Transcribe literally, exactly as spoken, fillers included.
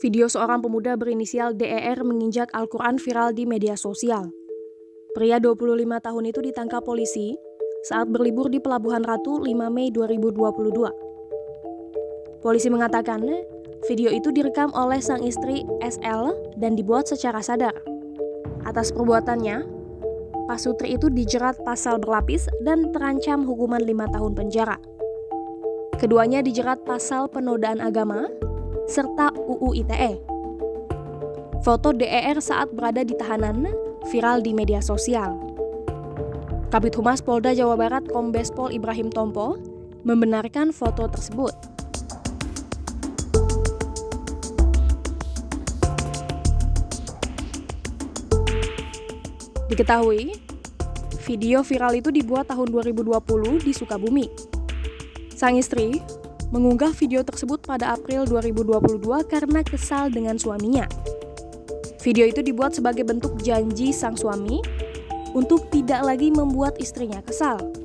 Video seorang pemuda berinisial D E R menginjak Al-Quran viral di media sosial. Pria dua puluh lima tahun itu ditangkap polisi saat berlibur di Pelabuhan Ratu lima Mei dua ribu dua puluh dua. Polisi mengatakan video itu direkam oleh sang istri S L dan dibuat secara sadar. Atas perbuatannya, Pasutri itu dijerat pasal berlapis dan terancam hukuman lima tahun penjara. Keduanya dijerat pasal penodaan agama serta U U I T E. Foto D E R saat berada di tahanan viral di media sosial. Kabid Humas Polda Jawa Barat Kombes Pol Ibrahim Tompo membenarkan foto tersebut. Diketahui, video viral itu dibuat tahun dua ribu dua puluh di Sukabumi. Sang istri mengunggah video tersebut pada April dua ribu dua puluh dua karena kesal dengan suaminya. Video itu dibuat sebagai bentuk janji sang suami untuk tidak lagi membuat istrinya kesal.